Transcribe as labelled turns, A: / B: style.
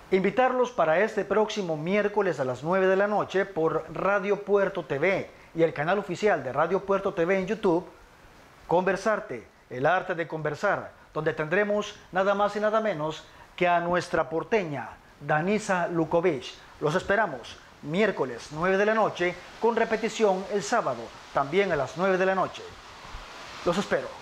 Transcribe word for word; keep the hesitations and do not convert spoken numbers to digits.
A: Invitarlos para este próximo miércoles a las nueve de la noche por Radio Puerto T V y el canal oficial de Radio Puerto T V en YouTube, Conversarte, el arte de conversar, donde tendremos nada más y nada menos que a nuestra porteña, Danisa Lukovic. Los esperamos miércoles nueve de la noche, con repetición el sábado, también a las nueve de la noche. Los espero.